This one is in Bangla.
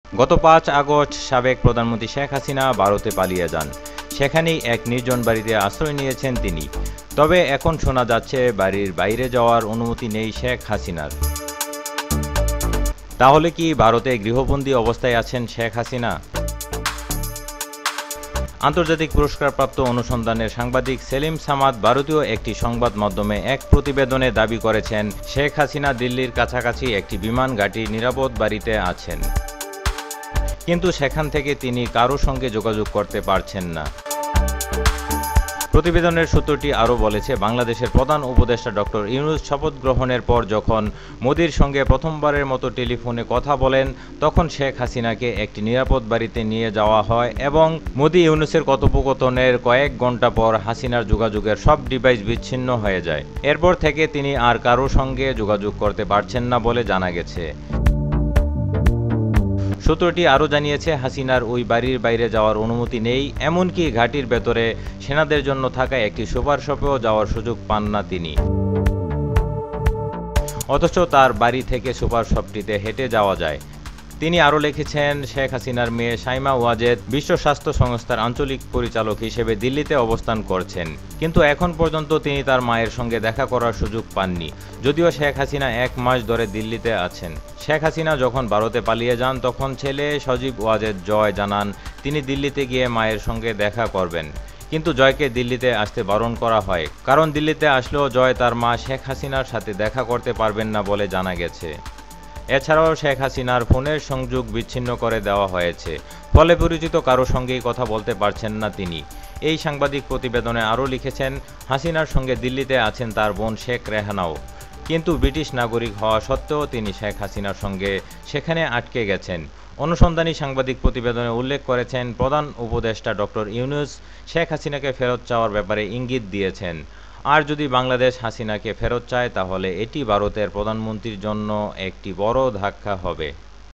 গত ৫ আগস্ট সাবেক প্রধানমন্ত্রী শেখ হাসিনা ভারতে পালিয়ে যান। সেখানেই এক নির্জন বাড়িতে আশ্রয় নিয়েছেন তিনি। তবে এখন শোনা যাচ্ছে বাড়ির বাইরে যাওয়ার অনুমতি নেই শেখ হাসিনার। তাহলে কি ভারতে গৃহবন্দী অবস্থায় আছেন শেখ হাসিনা? আন্তর্জাতিক পুরস্কারপ্রাপ্ত অনুসন্ধানের সাংবাদিক সেলিম সামাদ ভারতীয় একটি সংবাদ মাধ্যমে এক প্রতিবেদনে দাবি করেছেন শেখ হাসিনা দিল্লির কাছাকাছি একটি বিমান ঘাঁটির নিরাপদ বাড়িতে আছেন, কিন্তু সেখান থেকে তিনি কারো সঙ্গে যোগাযোগ করতে পারছেন না। প্রতিবেদনের সূত্রটি আরও বলেছে, বাংলাদেশের প্রধান উপদেষ্টা ডক্টর ইউনূস শপথ গ্রহণের পর যখন মোদির সঙ্গে প্রথমবারের মতো টেলিফোনে কথা বলেন, তখন শেখ হাসিনাকে একটি নিরাপদ বাড়িতে নিয়ে যাওয়া হয় এবং মোদি ইউনূসের কথোপকথনের কয়েক ঘণ্টা পর হাসিনার যোগাযোগের সব ডিভাইস বিচ্ছিন্ন হয়ে যায়। এরপর থেকে তিনি আর কারো সঙ্গে যোগাযোগ করতে পারছেন না বলে জানা গেছে। সূত্রটি আরও জানিয়েছে, হাসিনার ওই বাড়ির বাইরে যাওয়ার অনুমতি নেই, এমনকি ঘাঁটির ভেতরে সেনাদের জন্য থাকা একটি সুপার শপেও যাওয়ার সুযোগ পান না তিনি। অথচ তার বাড়ি থেকে সুপার শপটিতে হেঁটে যাওয়া যায়। তিনি আরও লিখেছেন, শেখ হাসিনার মেয়ে শাইমা ওয়াজেদ বিশ্ব স্বাস্থ্য সংস্থার আঞ্চলিক পরিচালক হিসেবে দিল্লিতে অবস্থান করছেন, কিন্তু এখন পর্যন্ত তিনি তার মায়ের সঙ্গে দেখা করার সুযোগ পাননি, যদিও শেখ হাসিনা ১ মাস ধরে দিল্লিতে আছেন। শেখ হাসিনা যখন ভারতে পালিয়ে যান, তখন ছেলে সজীব ওয়াজেদ জয় জানান তিনি দিল্লিতে গিয়ে মায়ের সঙ্গে দেখা করবেন, কিন্তু জয়কে দিল্লিতে আসতে বারণ করা হয়, কারণ দিল্লিতে আসলেও জয় তার মা শেখ হাসিনার সাথে দেখা করতে পারবেন না বলে জানা গেছে। এছাড়াও শেখ হাসিনার ফোনের সংযোগ বিচ্ছিন্ন করে দেওয়া হয়েছে, ফলে পরিচিত কারো সঙ্গেই কথা বলতে পারছেন না তিনি। এই সাংবাদিক প্রতিবেদনে আরও লিখেছেন, হাসিনার সঙ্গে দিল্লিতে আছেন তার বোন শেখ রেহানাও, কিন্তু ব্রিটিশ নাগরিক হওয়া সত্ত্বেও তিনি শেখ হাসিনার সঙ্গে সেখানে আটকে গেছেন। অনুসন্ধানী সাংবাদিক প্রতিবেদনে উল্লেখ করেছেন, প্রধান উপদেষ্টা ডক্টর ইউনূস শেখ হাসিনাকে ফেরত চাওয়ার ব্যাপারে ইঙ্গিত দিয়েছেন। আর যদি বাংলাদেশ হাসিনাকে ফেরত চায়, তাহলে এটি ভারতের প্রধানমন্ত্রীর জন্য একটি বড় ধাক্কা হবে।